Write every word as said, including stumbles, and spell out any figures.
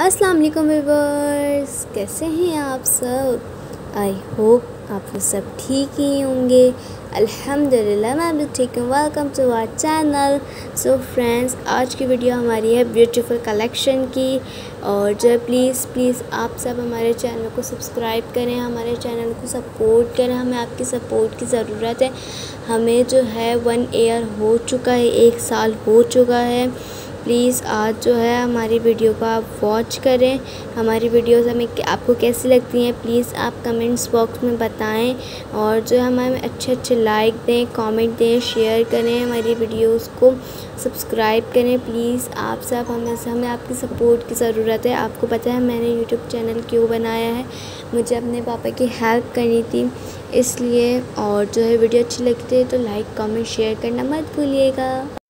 अस्सलाम वालेकुम व्यूअर्स, कैसे हैं आप सब। आई होप आप लोग सब ठीक ही होंगे। अल्हम्दुलिल्लाह मैं भी ठीक हूँ। Welcome to our channel. So friends, आज की वीडियो हमारी है ब्यूटीफुल कलेक्शन की। और जो प्लीज़ प्लीज़ आप सब हमारे चैनल को सब्सक्राइब करें, हमारे चैनल को सपोर्ट करें। हमें आपकी सपोर्ट की ज़रूरत है। हमें जो है वन ईयर हो चुका है, एक साल हो चुका है। प्लीज़ आज जो है हमारी वीडियो को आप वॉच करें। हमारी वीडियोस हमें आपको कैसी लगती हैं प्लीज़ आप कमेंट्स बॉक्स में बताएं। और जो हमें अच्छे अच्छे लाइक दें, कमेंट दें, शेयर करें, हमारी वीडियोस को सब्सक्राइब करें। प्लीज़ आप सब हमें हमें आपकी सपोर्ट की ज़रूरत है। आपको पता है मैंने यूट्यूब चैनल क्यों बनाया है, मुझे अपने पापा की हेल्प करनी थी इसलिए। और जो है वीडियो अच्छी लगती है तो लाइक कमेंट शेयर करना मत भूलिएगा।